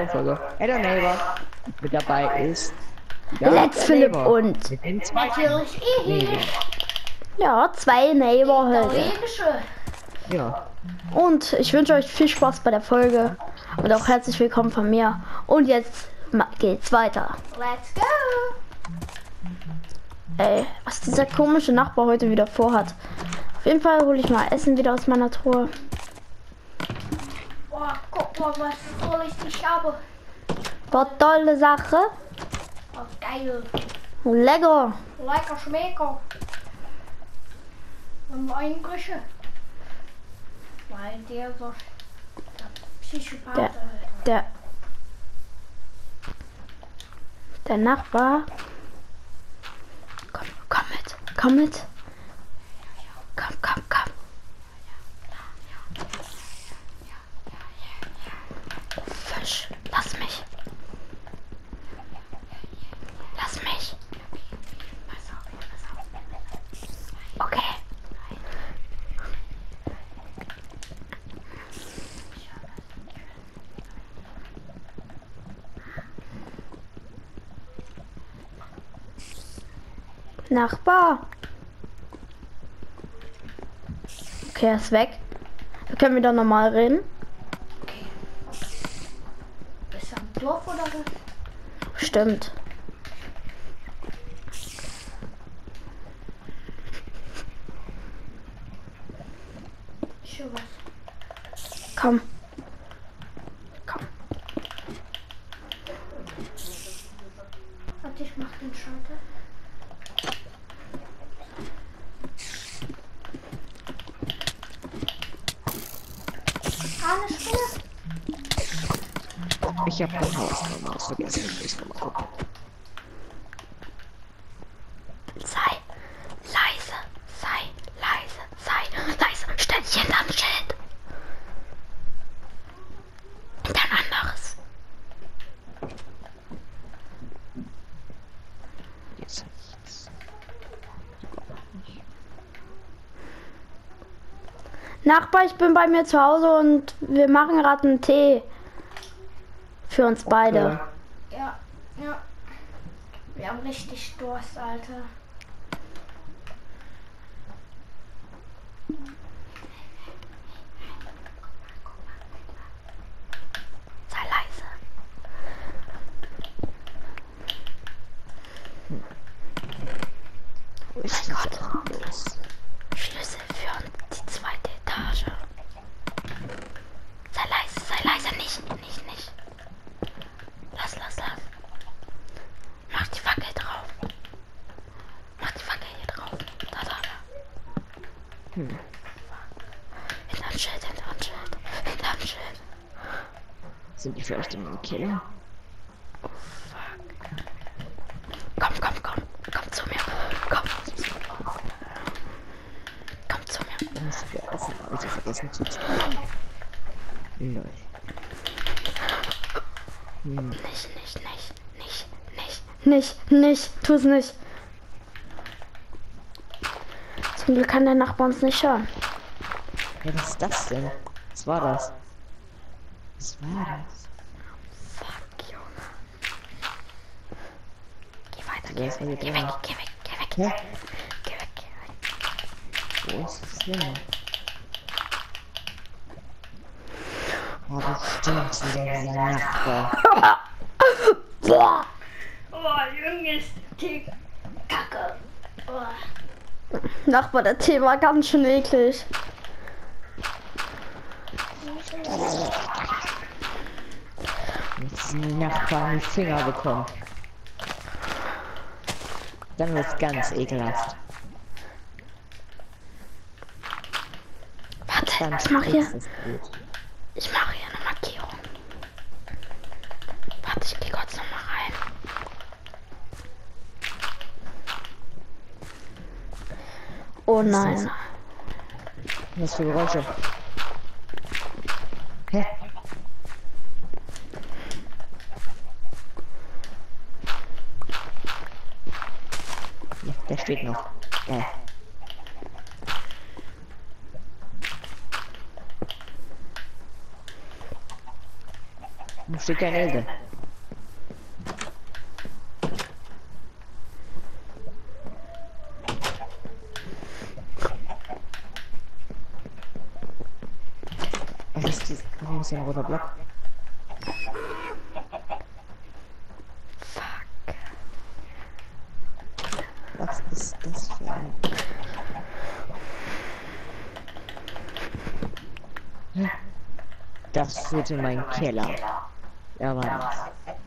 weiteren Folge Hello Neighbor. Mit dabei ist Let's Philipp und mit dem zweiten Natürlich Neighbor. ja, 2 Neighbor heute. italienische. Ja, Und ich wünsche euch viel Spaß bei der Folge und auch herzlich willkommen von mir. Und jetzt geht's weiter. Let's go. Ey, was dieser komische Nachbar heute wieder vorhat. Auf jeden Fall hole ich mal Essen wieder aus meiner Truhe. Boah, guck mal, was soll ich habe. War tolle Sache. Oh, geil. Lecker. Lecker Schmecker. Und ein Grüche. Weil der so Psychopath. Der Nachbar. Komm mit. Komm mit. Komm. Fisch, lass mich. Okay. Nachbar. Okay, er ist weg. Wir können wieder normal reden. Okay. Bist du am Dorf oder was? Stimmt. Schon was. Komm. Warte, ich mach den Schalter. Eine Spinne. ich habe kein Haus vergessen. Ich kann mal gucken. Sei leise. Ständchen, dann Schild. Und dann anderes. Jetzt nichts. Nachbar, ich bin bei mir zu Hause und wir machen gerade einen Tee. Für uns beide. Ja. Wir haben richtig Durst, Alter. Sei leise. Wo ist Mein Gott. los? Schlüssel für die 2. Etage. Sei leise, nicht. Lass. Mach die Fackel drauf. Mach die Fackel hier drauf. Da. Hinterm Schild. Sind die vielleicht in einem Keller? Komm zu mir. Komm zu mir. Das ist für Essen, also vergessen zu tun. Lol. Nicht. Tu es nicht. Zum Glück kann der Nachbar uns nicht hören. Ja, was ist das denn? Was war das? Fuck, Junge. Geh weiter, Wer ist denn hier geh drin? weg. Hä? Geh weg. Wo ist das denn? Oh, das stimmt, dieser Nachbar. Boah. Oh, Junge, ist die Kacke. Oh. Nachbar, der Tee war ganz schön eklig. Jetzt diesen Nachbarn die Finger bekommen. Dann wird's ganz ekelhaft. Warte, Dann ich mach hier ist es gut. eine Markierung. Warte, ich geh kurz noch mal rein. Oh nein. Was für Geräusche? Hä? Ja, der steht noch. Wo steht dein Elde? Was ist das? Warum ist hier ein roter Block? Was ist das für ein... Das führt in meinen Keller. Ja, war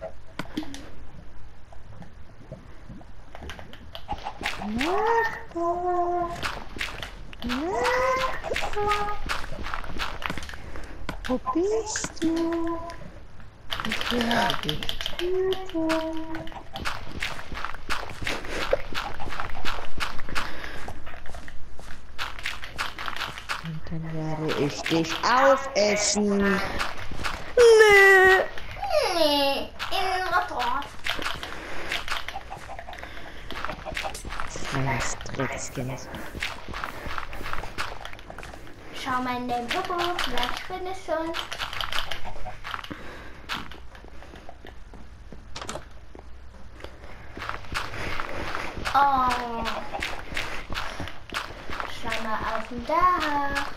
Wo bist du? Und dann werde ich dich aufessen. Nö. Nee, Innenrestaurant. Kleines Dreckskind. Schau mal in den Popo, vielleicht findest du uns. Oh. Schau mal auf dem Dach.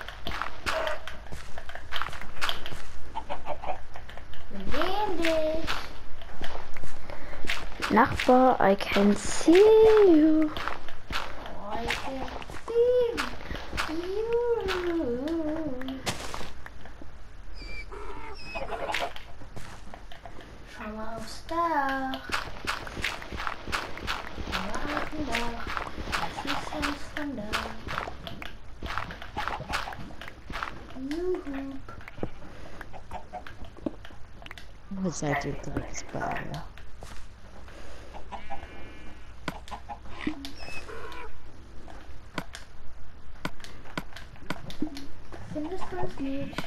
Wir sehen dich. Nachbar, I can see you. I can see you. Schau mal aufs Dach. Schau mal auf dem Dach. Was ist uns von da? Juhu. Wo seid ihr Drecksbeine? Findest du es nicht?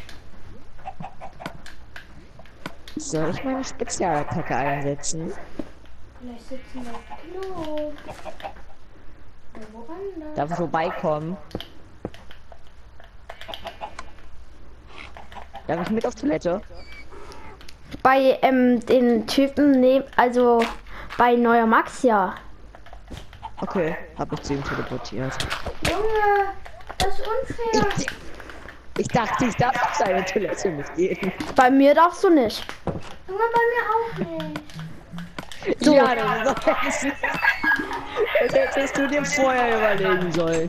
Soll ich meine Spezialattacke einsetzen? Vielleicht sitzen wir auf Klo. Oder woanders. Darf ich vorbeikommen? Darf ich mit auf Toilette? Bei den Typen neben, also bei Neuer Max, ja. Okay, hab ich zu ihm teleportiert. Junge, das ist unfair. Ich dachte, ich darf auf seine Toilette mitgehen. Bei mir darfst du nicht. Junge, bei mir auch nicht. So. Ja, das hättest du dir vorher überlegen sollen.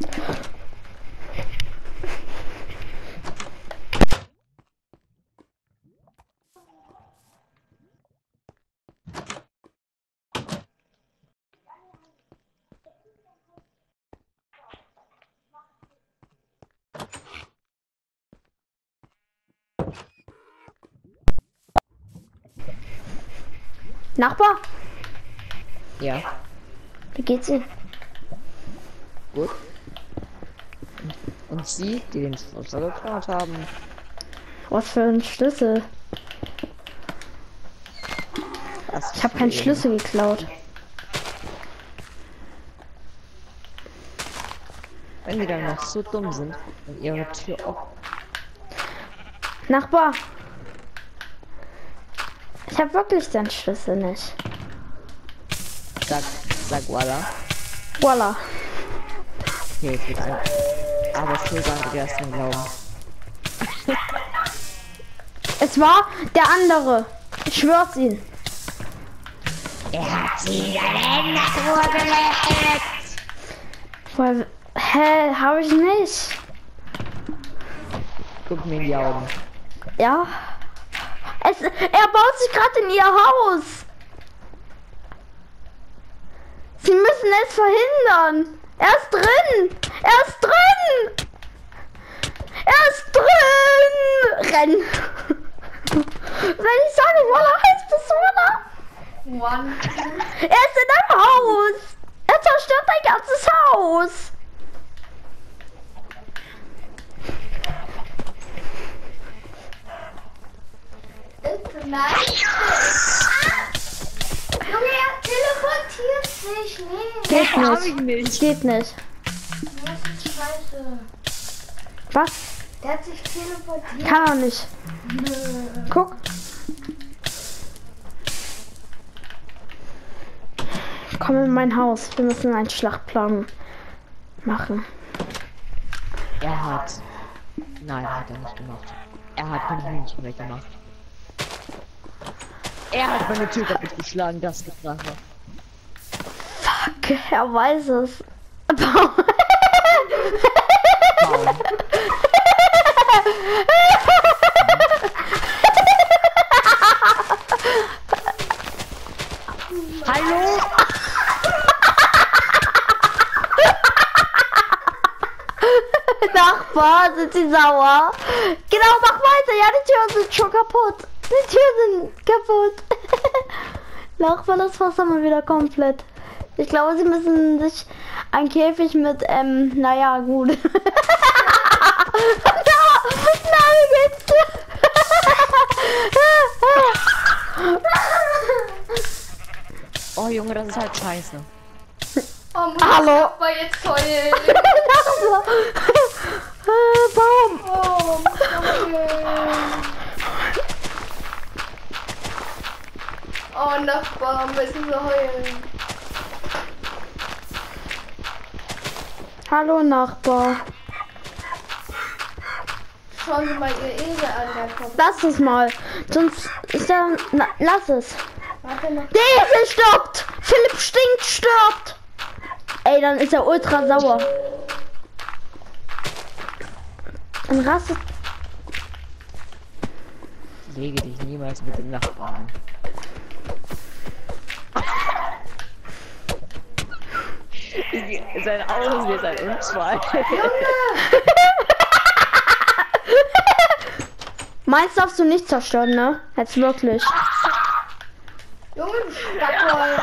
Nachbar, Ja, wie geht's Ihnen? gut. Und Sie, die den Schlüssel geklaut haben? Was für ein Schlüssel? Was Ich habe für keinen ein- Schlüssel geklaut. Wenn die dann noch so dumm sind und ihre Tür auf... Nachbar, ich habe wirklich den Schlüssel nicht. Sag voila. Voila. Okay, ich will ein... Aber ich will sagen, du erst dran glauben. Es war der andere. Ich schwör's Ihnen. Er hat sie in eine Nachtruhe gelegt. Woher- Hä, habe ich nicht. Guck mir in die Augen. Ja. Er baut sich gerade in ihr Haus. Sie müssen es verhindern. Er ist drin. Er ist drin. Er ist drin. Renn. Wenn ich sage, voila, heißt es voila. One. Er ist in einem Haus. Er zerstört ein ganzes Haus. Nein. Junge, er teleportiert sich nicht. Geht Hab nicht. ich nicht. Geht nicht. Das ist scheiße. Was? Der hat sich teleportiert. Kann er nicht. Nö. Guck. Komm in mein Haus. Wir müssen einen Schlachtplan machen. Er hat. Nein, hat er nicht gemacht. Er hat meine Hühnchen weggemacht. Er hat meine Tür kaputt geschlagen, das gibt Rache. Fuck, er weiß es. Wow. Hallo? Nachbar, sind sie sauer? Genau, mach weiter. Ja, die Türen sind schon kaputt. Die Türen sind kaputt. Nachbar, das Wasser mal wieder komplett. Ich glaube, sie müssen sich ein Käfig mit, naja, gut. Na, wie geht's dir? Oh Junge, das ist halt scheiße. Oh, muss Hallo. Nachbar jetzt heulen. Nachbar. Baum. Oh, muss heulen. Oh, Nachbar, müssen wir heulen. Hallo, Nachbar. Schauen Sie mal Ihr Esel an, der kommt. Lass es mal. Sonst ist er... Na, lass es. Warte noch. Der Esel stirbt! Philipp stinkt, stirbt! Ey, dann ist er ultra sauer. Dann rastet... Lege dich niemals mit dem Nachbarn an. Sein Augen ist ein Unfall. Meins darfst du nicht zerstören, ne? Jetzt wirklich. Junge, du Stadtholz.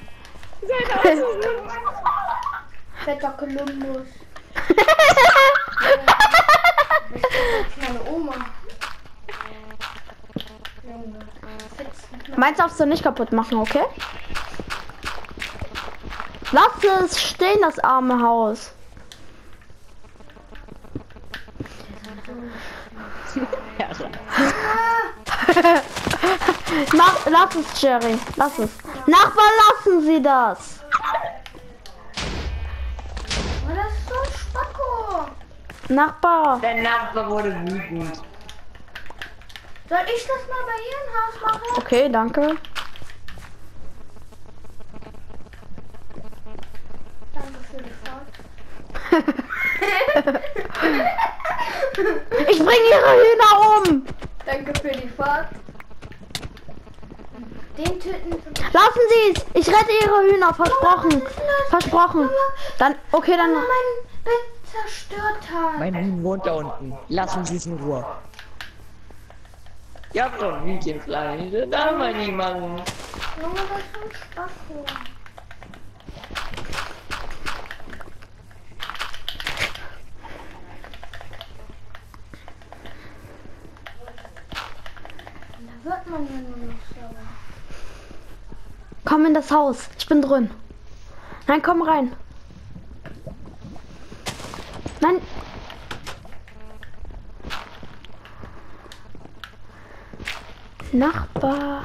Fetter Kolumbus. Das ist meine Oma. Junge. Meins darfst du nicht kaputt machen, okay? Lass es stehen, das arme Haus. Ja, Lass es, Jerry. Lass es. Nachbar, lassen Sie das. Oh, das ist so ein Spacko. Nachbar. der Nachbar wurde wütend. Soll ich das mal bei Ihrem Haus machen? Okay, danke. Danke für die Fahrt. Ich bringe Ihre Hühner um. Danke für die Fahrt. Den töten. Lassen Sie es. Ich rette Ihre Hühner. Versprochen. Versprochen. Dann, okay, dann. Mein Bett zerstört hat. Mein Huhn wohnt da unten. Lassen Sie es in Ruhe. Ihr habt doch ein Hühnchenfleisch. Das darf man nie machen. Junge, das ist so ein Spacko. Da wird man ja nur noch sauer. Komm in das Haus. Ich bin drin. Nein, komm rein. Nein. Nachbar.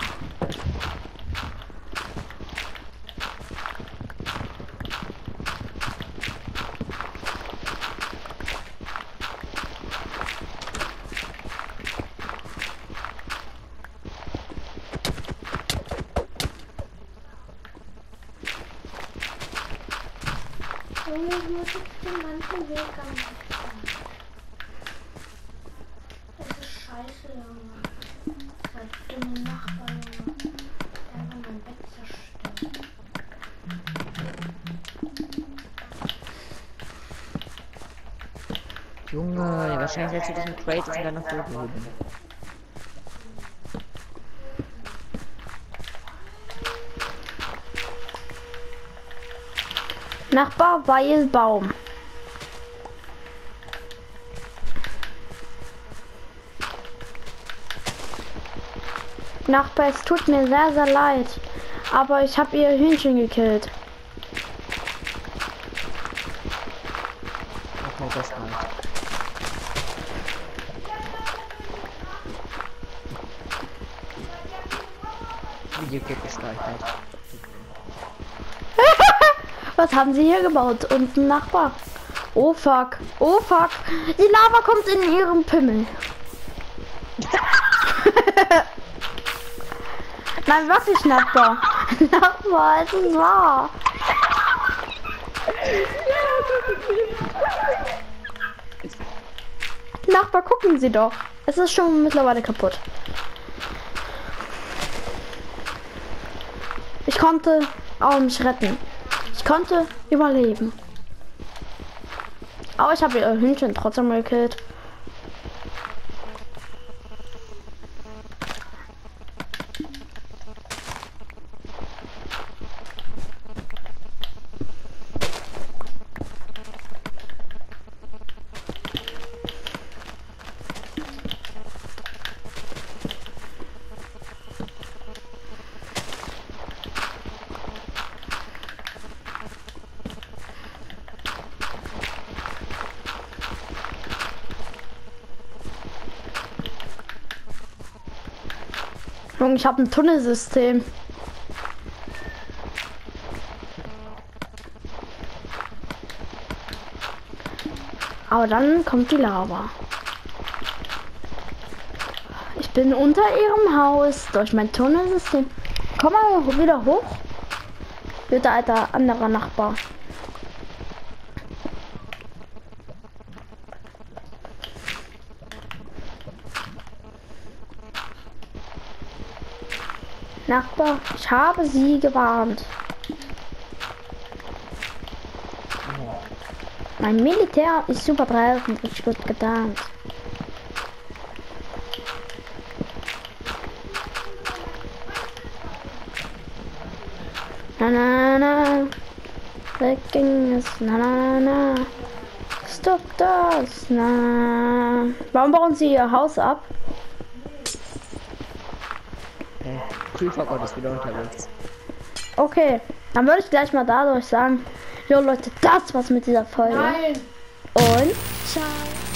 Junge, ich muss jetzt den ganzen Weg am Weg fahren. Das ist scheiße, Junge. Der dumme Nachbar, Junge. Der hat mein Bett zerstört. Junge, wahrscheinlich setzt du dich mit Crate und dann nach oben oben. Nachbar, weil Baum. Nachbar, es tut mir sehr, sehr leid. Aber ich habe ihr Hühnchen gekillt. Okay, das reicht. Video geht gestartet. Was haben sie hier gebaut? Und ein Nachbar. Oh fuck. Oh fuck. Die Lava kommt in ihrem Pimmel. Nein, wirklich, Nachbar. Nachbar, es ist wahr. Nachbar, gucken Sie doch. Es ist schon mittlerweile kaputt. Ich konnte auch mich retten. Ich konnte überleben. Aber ich habe ihr Hühnchen trotzdem gekillt. Junge, ich habe ein Tunnelsystem. Aber dann kommt die Lava. Ich bin unter ihrem Haus durch mein Tunnelsystem. Komm mal wieder hoch. Bitte, alter anderer Nachbar. Nachbar, ich habe Sie gewarnt. Mein Militär ist super drauf und richtig gut getan. Na na na, wegging es, na na na, stopp das, na. Warum bauen Sie Ihr Haus ab? Prüfergott ist wieder unterwegs. Okay, dann würde ich gleich mal dadurch sagen, jo Leute, das war's mit dieser Folge. Nein. Und ciao.